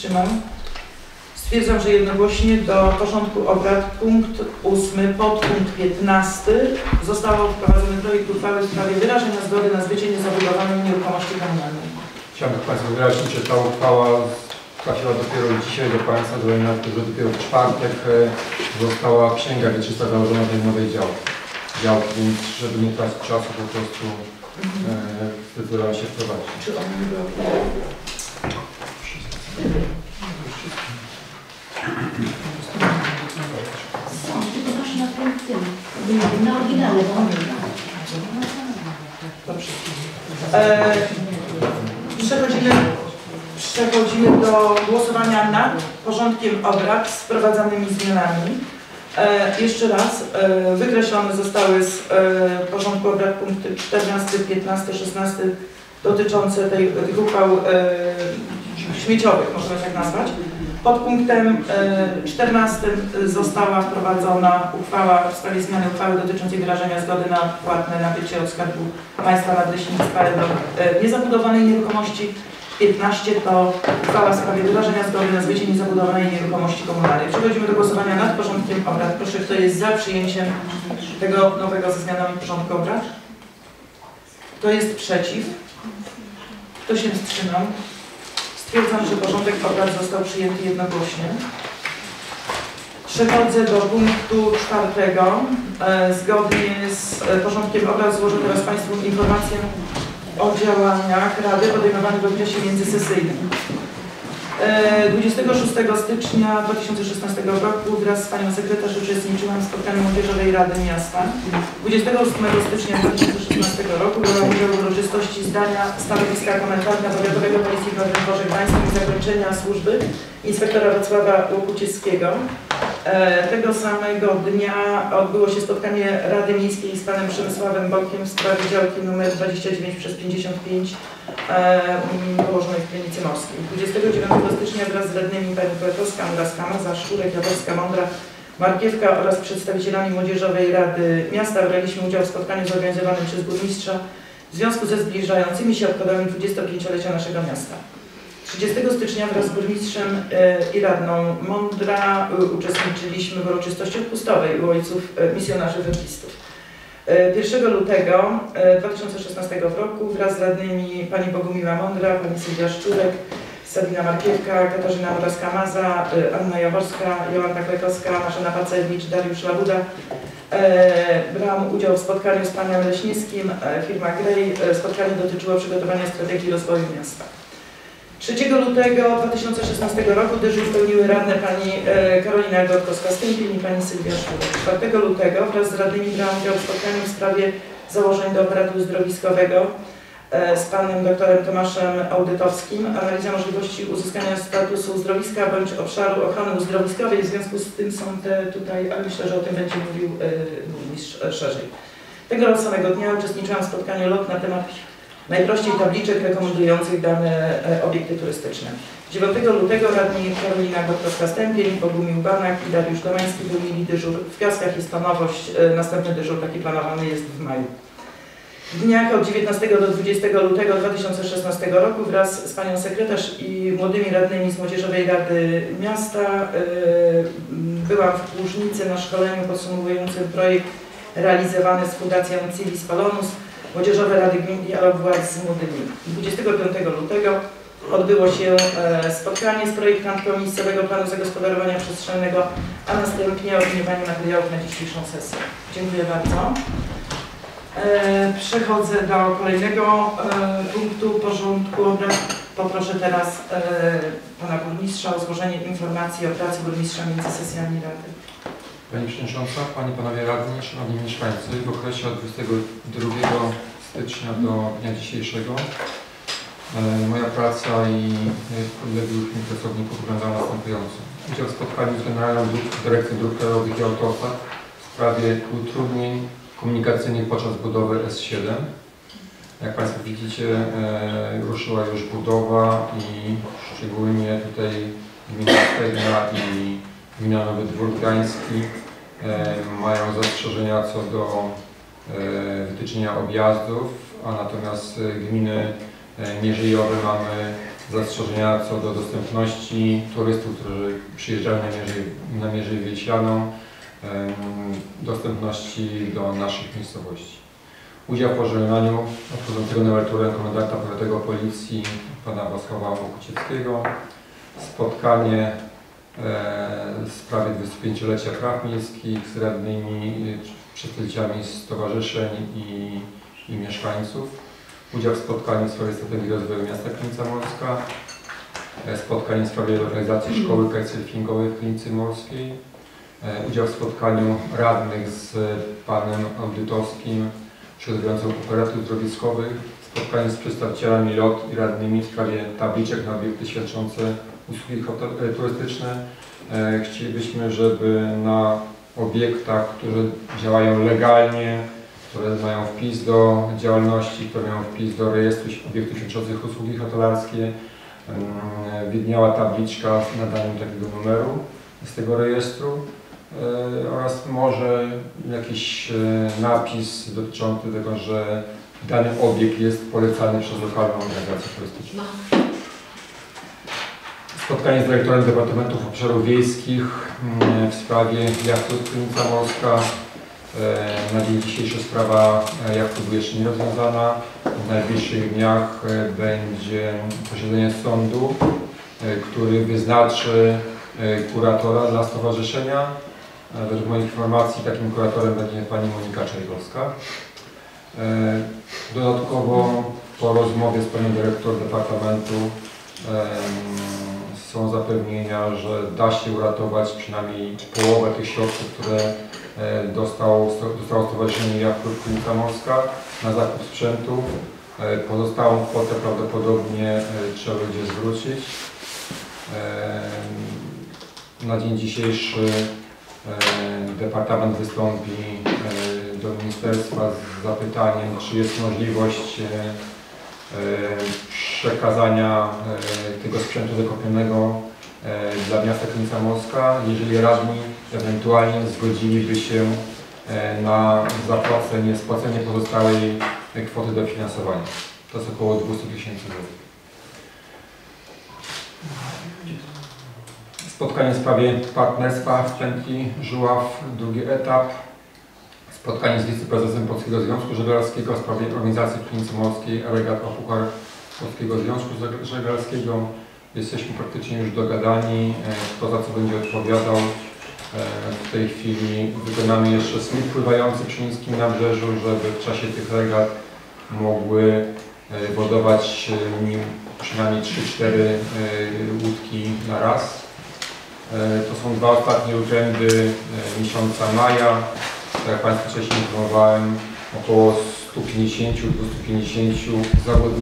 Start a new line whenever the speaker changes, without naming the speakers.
wstrzymał. Stwierdzam, że jednogłośnie do porządku obrad punkt 8, podpunkt 15 zostało wprowadzony projekt uchwały w sprawie wyrażenia zgody na zbycie niezabudowanej nieruchomości komunalnej.
Chciałbym Państwu wyrazić, że ta uchwała trafiła dopiero dzisiaj do Państwa, że dopiero w czwartek została księga wieczysta założona tej nowej działki, więc żeby nie tracić czasu, po prostu zdecydowałem się wprowadzić.
Czy on nie był?
Tylko masz na tym, na oryginale, bo
Dobrze. Przechodzimy do głosowania nad porządkiem obrad z wprowadzanymi zmianami. Jeszcze raz, wykreślone zostały z porządku obrad punkty 14, 15, 16 dotyczące tych uchwał śmieciowych, możemy tak nazwać. Pod punktem 14 została wprowadzona uchwała w sprawie zmiany uchwały dotyczącej wyrażenia zgody na płatne nabycie od Skarbu Państwa nadleśnictwa niezabudowanej nieruchomości. 15 to uchwała w sprawie wyrażenia zgody na zbycie niezabudowanej nieruchomości komunalnej. Przechodzimy do głosowania nad porządkiem obrad. Proszę, kto jest za przyjęciem tego nowego ze zmianami porządku obrad? Kto jest przeciw? Kto się wstrzymał? Stwierdzam, że porządek obrad został przyjęty jednogłośnie. Przechodzę do punktu 4. Zgodnie z porządkiem obrad złożę teraz Państwu informację o działaniach Rady podejmowanych w okresie międzysesyjnym. 26 stycznia 2016 roku wraz z Panią Sekretarz uczestniczyłam w spotkaniu Młodzieżowej Rady Miasta. 28 stycznia 2016 roku brała udział w uroczystości zdania stanowiska komendanta powiatowego Policji w Nowym Dworze Gdańskim i zakończenia służby inspektora Wacława Łokucieckiego. Tego samego dnia odbyło się spotkanie Rady Miejskiej z Panem Przemysławem Bokiem w sprawie działki nr 29/55 położonej w Krynicy Morskiej. 29 stycznia wraz z radnymi Pani Kłekowska, Muraska-Maza, Szczurek, Jaworska, Mądra, Markiewka oraz przedstawicielami Młodzieżowej Rady Miasta braliśmy udział w spotkaniu zorganizowanym przez burmistrza w związku ze zbliżającymi się obchodami 25-lecia naszego miasta. 30 stycznia wraz z burmistrzem i radną Mądra uczestniczyliśmy w uroczystości odpustowej u ojców misjonarzy weblistów. 1 lutego 2016 roku wraz z radnymi Pani Bogumiła Mądra, Pani Sylwia Szczurek, Sabina Markiewka, Katarzyna Muraska-Maza, Anna Jaworska, Jolanta Klekowska, Marzena Pacewicz, Dariusz Labuda. Brałam udział w spotkaniu z Panem Leśnickim, firma Grey. Spotkanie dotyczyło przygotowania strategii rozwoju miasta. 3 lutego 2016 roku dyżur pełniły radne Pani Karolina Gorkowska-Stępień i Pani Sylwia Szczurek. 4 lutego wraz z radnymi brałam udział w spotkaniu w sprawie założeń do operatu uzdrowiskowego z Panem doktorem Tomaszem Audytowskim. Analiza możliwości uzyskania statusu uzdrowiska bądź obszaru ochrony uzdrowiskowej. W związku z tym są te tutaj, ale myślę, że o tym będzie mówił burmistrz szerzej. Tego samego dnia uczestniczyłam w spotkaniu LOT na temat najprościej tabliczek rekomendujących dane obiekty turystyczne. 9 lutego radni Karolina Gotowska-Stępień, Bogumił Banak i Dariusz Domański pełnili dyżur w Piaskach. Jest to nowość. Następny dyżur taki planowany jest w maju. W dniach od 19 do 20 lutego 2016 roku wraz z Panią Sekretarz i młodymi radnymi z Młodzieżowej Rady Miasta byłam w Płużnicy na szkoleniu podsumowującym projekt realizowany z Fundacją Civis Polonus Młodzieżowe Rady Gmin Dialog Władz z Młodymi. 25 lutego odbyło się spotkanie z projektantką miejscowego planu zagospodarowania przestrzennego, a następnie opiniowanie materiałów na dzisiejszą sesję. Dziękuję bardzo. Przechodzę do kolejnego punktu porządku obrad. Poproszę teraz Pana Burmistrza o złożenie informacji o pracy burmistrza między sesjami Rady.
Pani Przewodnicząca, Panie i Panowie Radni, Szanowni Mieszkańcy, w okresie od 22 stycznia do dnia dzisiejszego moja praca i podległych mi pracowników wyglądała następująco. Udział w spotkaniu z Generalną Dyrekcją Dróg Krajowych i Autostrad w sprawie utrudnień komunikacyjnych podczas budowy S7. Jak Państwo widzicie, ruszyła już budowa i szczególnie tutaj gmina Stegna i gmina Nowy Dwór Gdański mają zastrzeżenia co do wytyczenia objazdów, a natomiast gminy mierzejowe mamy zastrzeżenia co do dostępności turystów, którzy przyjeżdżają na Mierzę Wiślaną, dostępności do naszych miejscowości. Udział w pożegnaniu obchodzącego emeryturę komendanta powiatowego Policji pana Wacława Mokucieckiego, spotkanie w sprawie 25-lecia praw miejskich z radnymi, przedstawicielami stowarzyszeń i mieszkańców, udział w spotkaniu w sprawie strategii rozwoju miasta Krynica Morska, spotkanie w sprawie lokalizacji szkoły kitesurfingowej w Krynicy Morskiej, udział w spotkaniu radnych z panem audytowskim przygotowującym operatorów zdrowiskowych, spotkanie z przedstawicielami LOT i radnymi w sprawie tabliczek na obiekty świadczące usługi turystyczne. Chcielibyśmy, żeby na obiektach, które działają legalnie, które mają wpis do działalności, które mają wpis do rejestru obiektów świadczących usługi hotelarskie, widniała tabliczka z nadaniem takiego numeru z tego rejestru oraz może jakiś napis dotyczący tego, że dany obiekt jest polecany przez lokalną organizację turystyczną. Spotkanie z dyrektorem Departamentów Obszarów Wiejskich w sprawie jachtu Krynica Morska. Na dzień dzisiejszy sprawa jachtu była jeszcze nierozwiązana. W najbliższych dniach będzie posiedzenie sądu, który wyznaczy kuratora dla stowarzyszenia. Według moich informacji takim kuratorem będzie pani Monika Czajkowska. Dodatkowo po rozmowie z panią dyrektor departamentu są zapewnienia, że da się uratować przynajmniej połowę tych środków, które dostało Stowarzyszenie Jachtów Krynica Morska na zakup sprzętu. Pozostałą kwotę prawdopodobnie trzeba będzie zwrócić. Na dzień dzisiejszy Departament wystąpi do Ministerstwa z zapytaniem, czy jest możliwość przekazania tego sprzętu zakupionego dla miasta Krynica Morska, jeżeli radni ewentualnie zgodziliby się na spłacenie pozostałej kwoty dofinansowania. To jest około 200 000 złotych. Spotkanie w sprawie partnerstwa w pętli Żuław, drugi etap. Spotkanie z wiceprezesem Polskiego Związku Żeglarskiego w sprawie organizacji w Krynicy Morskiej regat o Puchar Polskiego Związku Żeglarskiego. Jesteśmy praktycznie już dogadani, kto za co będzie odpowiadał. W tej chwili wykonamy jeszcze slip pływający przy Niskim Nabrzeżu, żeby w czasie tych regat mogły wodować przynajmniej 3-4 łódki na raz. To są dwa ostatnie weekendy miesiąca maja. Tak jak Państwu wcześniej informowałem, około 150-250 zawodników